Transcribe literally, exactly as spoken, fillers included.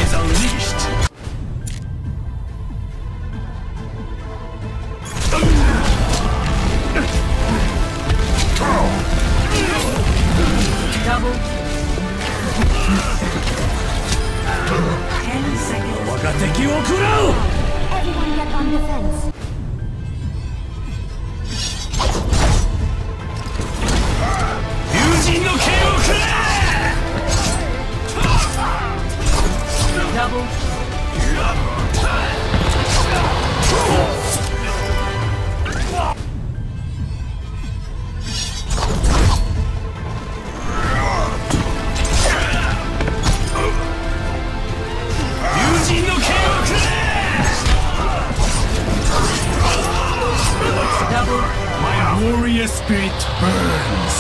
is unleashed. Double. Ten seconds. 我が敵を食らう。 Everyone get on defense. 友人の剣を食らえ。 Double. My warrior spirit burns.